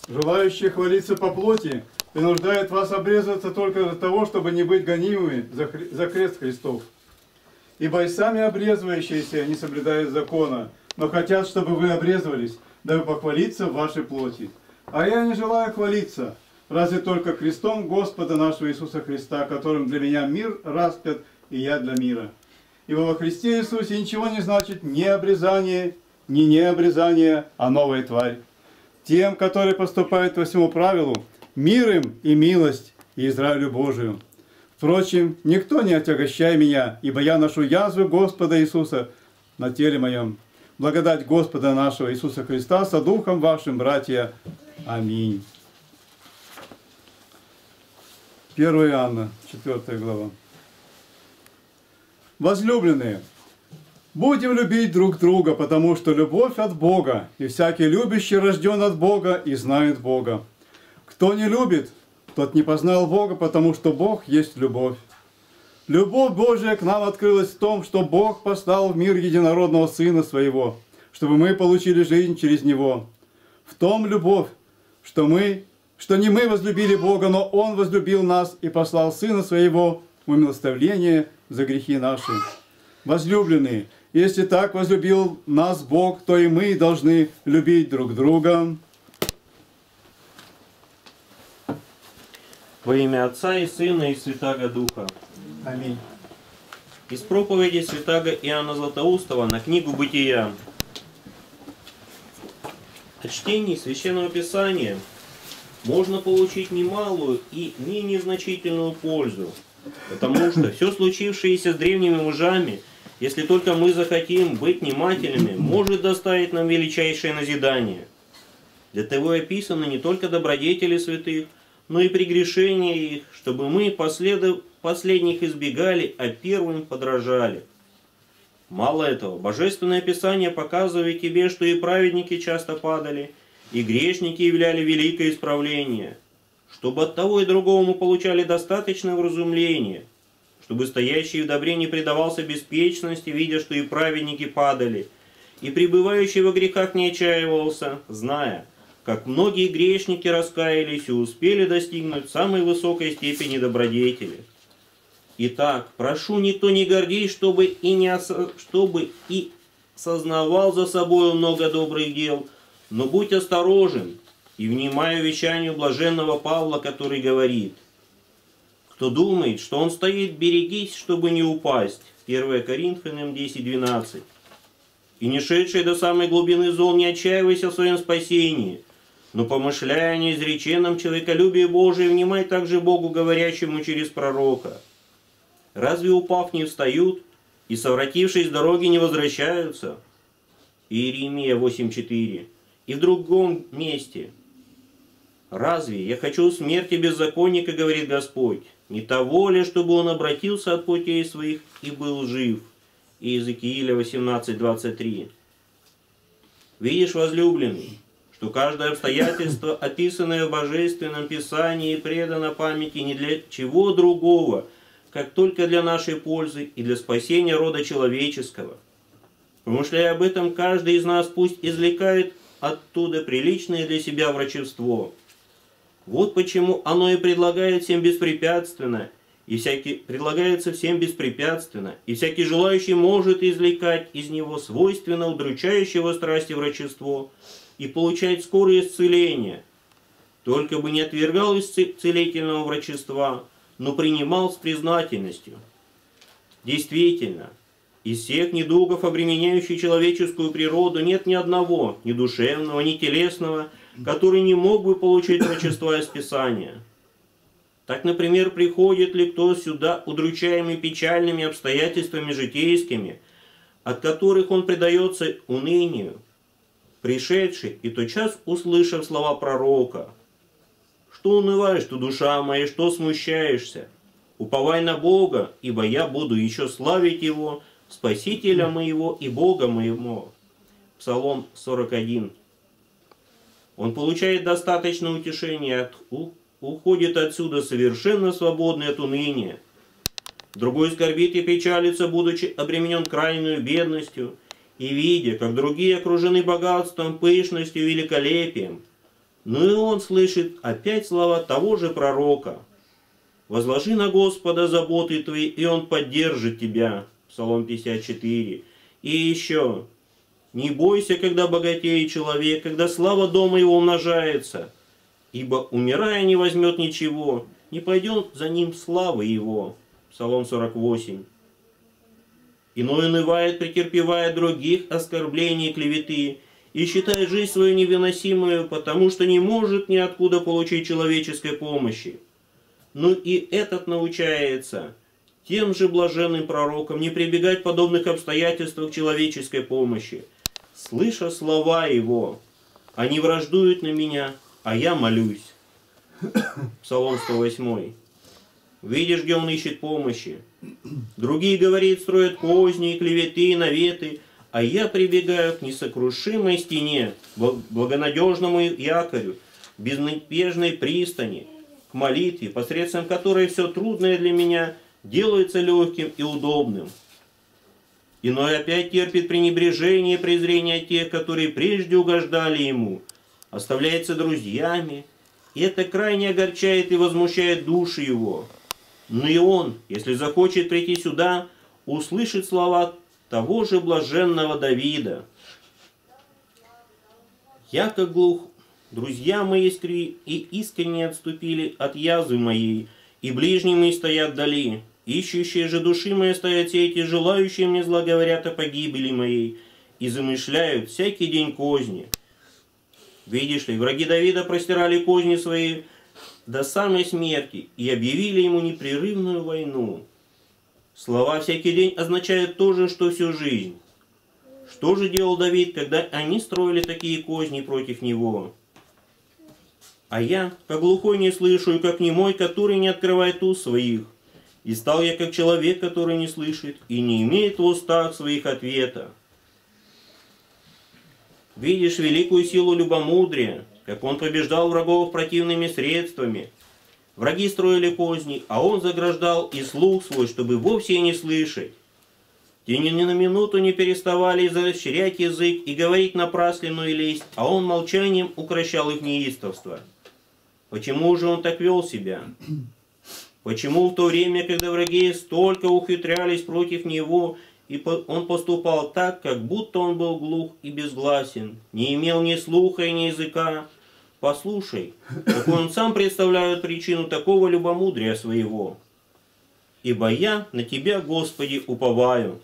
желающие хвалиться по плоти, принуждает вас обрезаться только для того, чтобы не быть гонимыми за крест Христов. Ибо и сами обрезывающиеся не соблюдают закона, но хотят, чтобы вы обрезывались, дабы похвалиться в вашей плоти. А я не желаю хвалиться, разве только крестом Господа нашего Иисуса Христа, которым для меня мир распят, и я для мира. Ибо во Христе Иисусе ничего не значит ни обрезание, ни необрезание, а новая тварь. Тем, которые поступают по всему правилу, мир им и милость, и Израилю Божию. Впрочем, никто не отягощай меня, ибо я ношу язвы Господа Иисуса на теле моем. Благодать Господа нашего Иисуса Христа со Духом вашим, братья. Аминь. 1 Иоанна, 4 глава. Возлюбленные, будем любить друг друга, потому что любовь от Бога, и всякий любящий рожден от Бога и знает Бога. Кто не любит, тот не познал Бога, потому что Бог есть любовь. Любовь Божия к нам открылась в том, что Бог послал в мир единородного Сына Своего, чтобы мы получили жизнь через Него. В том любовь, что не мы возлюбили Бога, но Он возлюбил нас и послал Сына Своего в умилостивление за грехи наши. Возлюбленные, если так возлюбил нас Бог, то и мы должны любить друг друга. Во имя Отца и Сына и Святаго Духа. Аминь. Из проповеди святаго Иоанна Златоустова на книгу «Бытия». От чтения Священного Писания можно получить немалую и не незначительную пользу, потому что все случившееся с древними мужами, если только мы захотим быть внимательными, может доставить нам величайшее назидание. Для того и описаны не только добродетели святых, но и прегрешения их, чтобы мы последних избегали, а первым подражали. Мало этого, Божественное Писание показывает тебе, что и праведники часто падали, и грешники являли великое исправление, чтобы от того и другого мы получали достаточное вразумление, чтобы стоящий в добре не предавался беспечности, видя, что и праведники падали, и пребывающий во грехах не отчаивался, зная, как многие грешники раскаялись и успели достигнуть самой высокой степени добродетели. Итак, прошу, никто не гордись, чтобы и сознавал за собою много добрых дел, но будь осторожен и внимай вещанию блаженного Павла, который говорит: кто думает, что он стоит, берегись, чтобы не упасть. 1 Коринфянам 10:12. И не шедший до самой глубины зол, не отчаивайся в своем спасении, но помышляя о неизреченном человеколюбии Божие, внимай также Богу, говорящему через пророка. Разве упав не встают, и совратившись с дороги не возвращаются? Иеремия 8:4. И в другом месте: разве я хочу смерти беззаконника, говорит Господь, не того ли, чтобы он обратился от путей своих и был жив? Иезекииля 18:23. Видишь, возлюбленный, что каждое обстоятельство, описанное в Божественном Писании, предано памяти не для чего другого, как только для нашей пользы и для спасения рода человеческого. Помышляя об этом, каждый из нас пусть извлекает оттуда приличное для себя врачевство. Вот почему оно и предлагается всем беспрепятственно, и всякий желающий может извлекать из него свойственно удручающего страсти врачество и получать скорое исцеление. Только бы не отвергал исцелительного врачества, но принимал с признательностью. Действительно, из всех недугов, обременяющих человеческую природу, нет ни одного, ни душевного, ни телесного, который не мог бы получить врачества из Писания. Так, например, приходит ли кто сюда, удручаемый печальными обстоятельствами житейскими, от которых он предается унынию, пришедший и тотчас услышав слова пророка: что унываешь ты, душа моя, что смущаешься? Уповай на Бога, ибо я буду еще славить Его, Спасителя моего и Бога моего. Псалом 41. Он получает достаточно утешения, уходит отсюда совершенно свободный от уныния. Другой скорбит и печалится, будучи обременен крайнюю бедностью, и видя, как другие окружены богатством, пышностью, великолепием, Но и он слышит опять слова того же пророка. «Возложи на Господа заботы твои, и Он поддержит тебя». Псалом 54. И еще. «Не бойся, когда богатеет человек, когда слава дома его умножается, ибо, умирая, не возьмет ничего, не пойдет за ним славы его». Псалом 48. «Иной унывает, претерпевая других оскорблений и клеветы, и считает жизнь свою невыносимую, потому что не может ниоткуда получить человеческой помощи. Но и этот научается тем же блаженным пророкам не прибегать в подобных обстоятельствах к человеческой помощи, слыша слова его. Они враждуют на меня, а я молюсь». Псалом 108. Видишь, где он ищет помощи. Другие, говорит, строят козни, клеветы, наветы, а я прибегаю к несокрушимой стене, благонадежному якорю, безнадежной пристани, к молитве, посредством которой все трудное для меня делается легким и удобным. Иной опять терпит пренебрежение и презрение тех, которые прежде угождали ему, оставляется друзьями, и это крайне огорчает и возмущает души его. Но и он, если захочет прийти сюда, услышит слова того же блаженного Давида. «Я как глух, друзья мои искренне отступили от язвы моей, и ближние мои стоят вдали. Ищущие же души моей стоят все эти, желающие мне зла говорят о погибели моей, и замышляют всякий день козни». Видишь ли, враги Давида простирали козни свои до самой смерти и объявили ему непрерывную войну. Слова «всякий день» означают то же, что всю жизнь. Что же делал Давид, когда они строили такие козни против него? «А я, как глухой, не слышу, и как немой, который не открывает уст своих. И стал я, как человек, который не слышит, и не имеет в устах своих ответа». Видишь великую силу любомудрия, как он побеждал врагов противными средствами. Враги строили козни, а он заграждал и слух свой, чтобы вовсе не слышать. Те ни на минуту не переставали изощрять язык и говорить напраслину лесть, а он молчанием укрощал их неистовство. Почему же он так вел себя? Почему в то время, когда враги столько ухитрялись против него, и он поступал так, как будто он был глух и безгласен, не имел ни слуха и ни языка? Послушай, какой он сам представляет причину такого любомудрия своего. «Ибо я на Тебя, Господи, уповаю.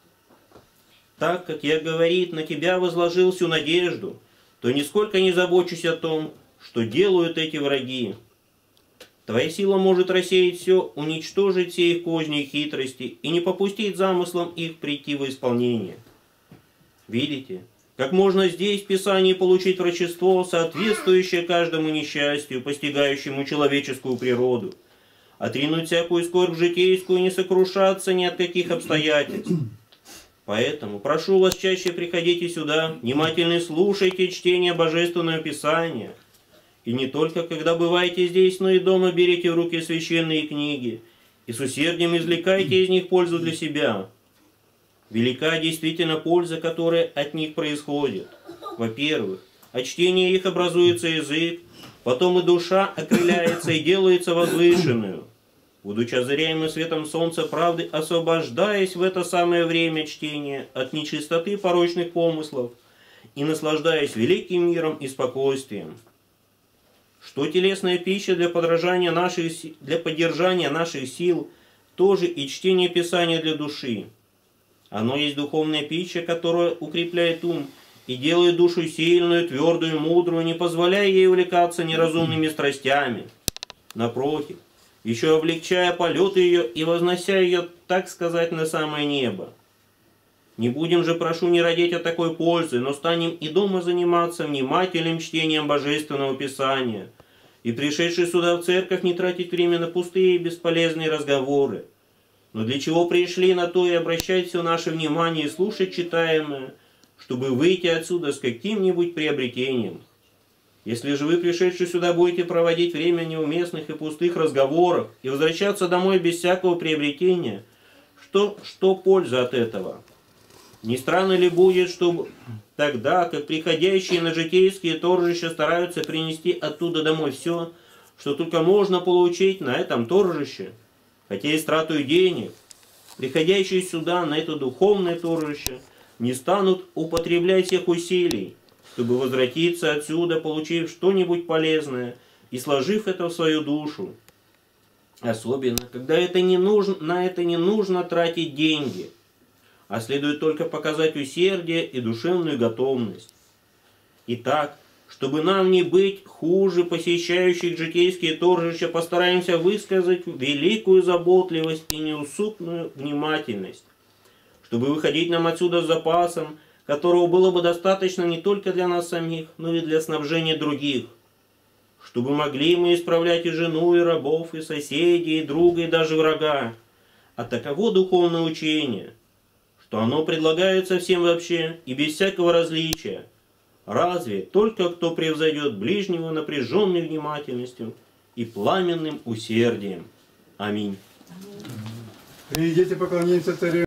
Так как я, говорит, на Тебя возложил всю надежду, то нисколько не забочусь о том, что делают эти враги. Твоя сила может рассеять все, уничтожить все их козни и хитрости, и не попустить замыслам их прийти в исполнение». Видите, как можно здесь в Писании получить врачество, соответствующее каждому несчастью, постигающему человеческую природу, отринуть всякую скорбь житейскую и не сокрушаться ни от каких обстоятельств. Поэтому прошу вас, чаще приходите сюда, внимательно слушайте чтение Божественного Писания. И не только когда бываете здесь, но и дома берите в руки священные книги и с усердием извлекайте из них пользу для себя. Велика действительно польза, которая от них происходит. Во-первых, от чтения их образуется язык, потом и душа окрыляется и делается возвышенную. Будучи озаряемым светом солнца правды, освобождаясь в это самое время чтения от нечистоты порочных помыслов и наслаждаясь великим миром и спокойствием. Что телесная пища для поддержания наших сил, тоже и чтение Писания для души. Оно есть духовная пища, которая укрепляет ум и делает душу сильную, твердую, мудрую, не позволяя ей увлекаться неразумными страстями. Напротив, еще облегчая полеты ее и вознося ее, так сказать, на самое небо. Не будем же, прошу, не родить от такой пользы, но станем и дома заниматься внимательным чтением Божественного Писания, и пришедшие сюда в церковь не тратить время на пустые и бесполезные разговоры. Но для чего пришли, на то и обращать все наше внимание и слушать читаемое, чтобы выйти отсюда с каким-нибудь приобретением. Если же вы, пришедшие сюда, будете проводить время в неуместных и пустых разговорах и возвращаться домой без всякого приобретения, что польза от этого? Не странно ли будет, что тогда, как приходящие на житейские торжища стараются принести оттуда домой все, что только можно получить на этом торжище, хотя и с тратой денег, приходящие сюда на это духовное торжище не станут употреблять всех усилий, чтобы возвратиться отсюда, получив что-нибудь полезное и сложив это в свою душу. Особенно, когда на это не нужно тратить деньги, а следует только показать усердие и душевную готовность. Итак, чтобы нам не быть хуже посещающих житейские торжища, постараемся высказать великую заботливость и неусыпную внимательность, чтобы выходить нам отсюда с запасом, которого было бы достаточно не только для нас самих, но и для снабжения других, чтобы могли мы исправлять и жену, и рабов, и соседей, и друга, и даже врага. А таково духовное учение, что оно предлагается всем вообще и без всякого различия. Разве только кто превзойдет ближнего напряженной внимательностью и пламенным усердием. Аминь. Придите, поклонимся царю.